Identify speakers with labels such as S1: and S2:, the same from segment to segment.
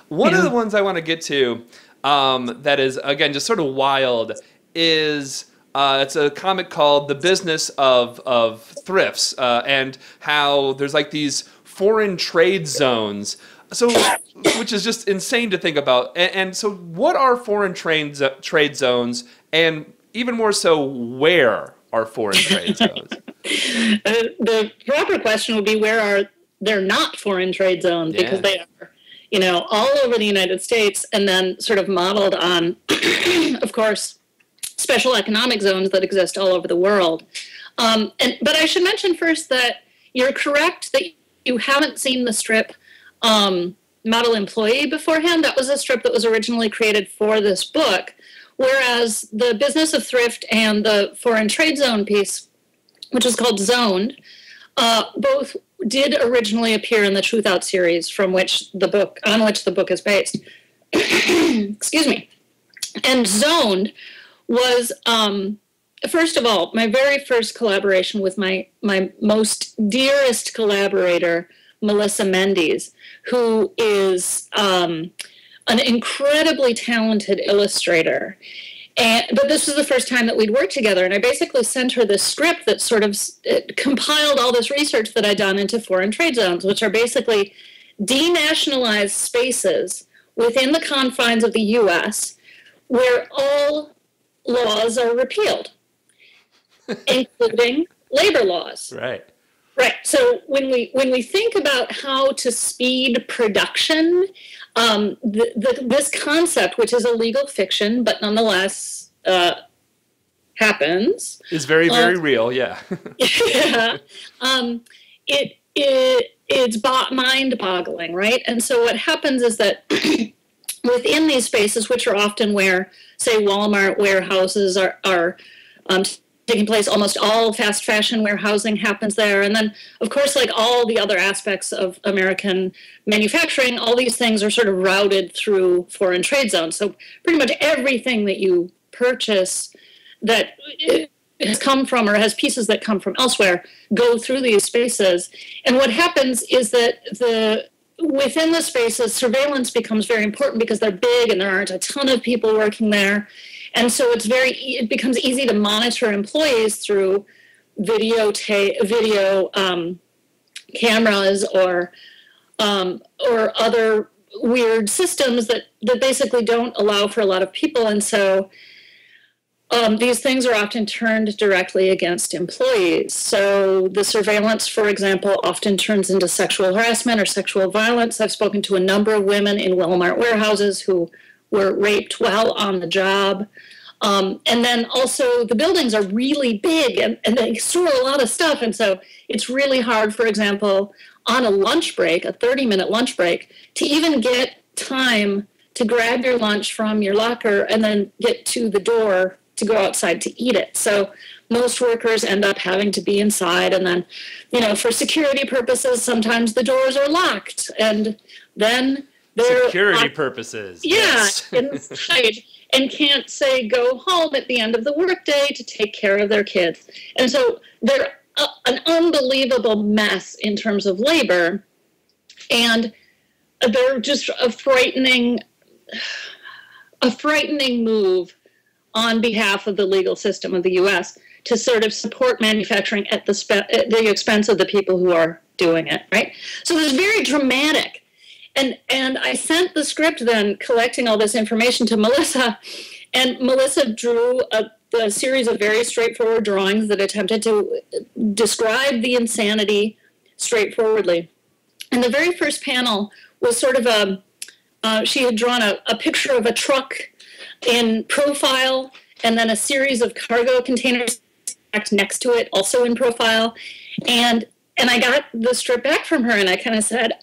S1: One of
S2: Yeah.
S1: the ones I want to get to that is, again, just sort of wild is it's a comic called The Business of Thrifts, and how there's like these foreign trade zones. So, which is just insane to think about. And so, what are foreign trade zones? And even more so, where are foreign trade zones?
S2: The proper question would be, where are there not foreign trade zones? Because
S1: Yeah.
S2: they are, all over the United States, and then sort of modeled on, of course, special economic zones that exist all over the world. But I should mention first that you're correct that you haven't seen the strip Model Employee beforehand. That was a strip that was originally created for this book, whereas the Business of Thrift and the Foreign Trade Zone piece, which is called Zoned, both did originally appear in the Truth Out series, on which the book is based. Excuse me. And Zoned was, first of all, my very first collaboration with my most dearest collaborator, Melissa Mendes, who is an incredibly talented illustrator. But this was the first time that we'd worked together, and I basically sent her this script that sort of compiled all this research that I'd done into foreign trade zones, which are basically denationalized spaces within the confines of the U.S. where all laws are repealed, including labor laws.
S1: Right.
S2: Right. So when we think about how to speed production, this concept, which is a legal fiction but nonetheless happens,
S1: Is very, very real. Yeah.
S2: yeah, it's mind-boggling, right? And so what happens is that within these spaces, which are often where, say, Walmart warehouses are taking place, almost all fast fashion warehousing happens there. And then, of course, like all the other aspects of American manufacturing, all these things are sort of routed through foreign trade zones. So pretty much everything that you purchase that has come from, or has pieces that come from elsewhere, go through these spaces. And what happens is that within the spaces, surveillance becomes very important because they're big and there aren't a ton of people working there. And so it becomes easy to monitor employees through video cameras or other weird systems that basically don't allow for a lot of people. And so these things are often turned directly against employees. So the surveillance, for example, often turns into sexual harassment or sexual violence. I've spoken to a number of women in Walmart warehouses who were raped while on the job. And then also the buildings are really big and they store a lot of stuff. And so it's really hard, for example, on a lunch break, a 30-minute lunch break, to even get time to grab your lunch from your locker and then get to the door to go outside to eat it. So most workers end up having to be inside. And then, for security purposes, sometimes the doors are locked. And then they're
S1: Security purposes.
S2: Yeah,
S1: Yes.
S2: inside, and can't, say, go home at the end of the workday to take care of their kids. And so they're an unbelievable mess in terms of labor, and they're just a frightening move on behalf of the legal system of the U.S. to sort of support manufacturing at the expense of the people who are doing it, right? So it's very dramatic. And I sent the script then, collecting all this information, to Melissa, and Melissa drew a series of very straightforward drawings that attempted to describe the insanity straightforwardly. And the very first panel was sort of she had drawn a picture of a truck in profile, and then a series of cargo containers next to it, also in profile. And I got the strip back from her, and I kind of said,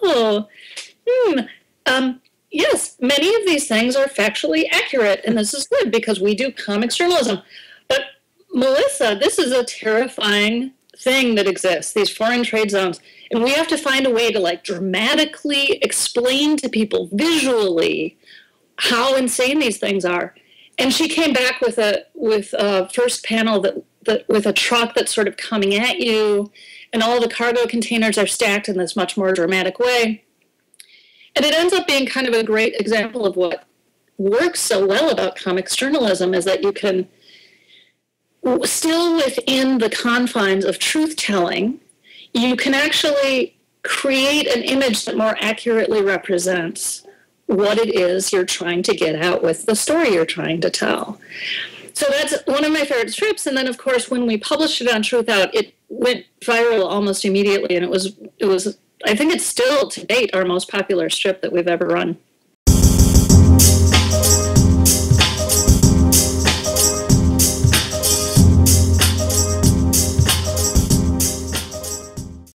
S2: yes, many of these things are factually accurate, and this is good because we do comics journalism. But Melissa, this is a terrifying thing that exists, these foreign trade zones, and we have to find a way to dramatically explain to people visually how insane these things are. And she came back with a first panel that with a truck that's sort of coming at you, and all the cargo containers are stacked in this much more dramatic way. And it ends up being kind of a great example of what works so well about comics journalism is that you can, still within the confines of truth-telling, you can actually create an image that more accurately represents what it is you're trying to get out with the story you're trying to tell. So that's one of my favorite strips. And then, of course, when we published it on Truth Out, it went viral almost immediately. And it was, I think it's still to date our most popular strip that we've ever run.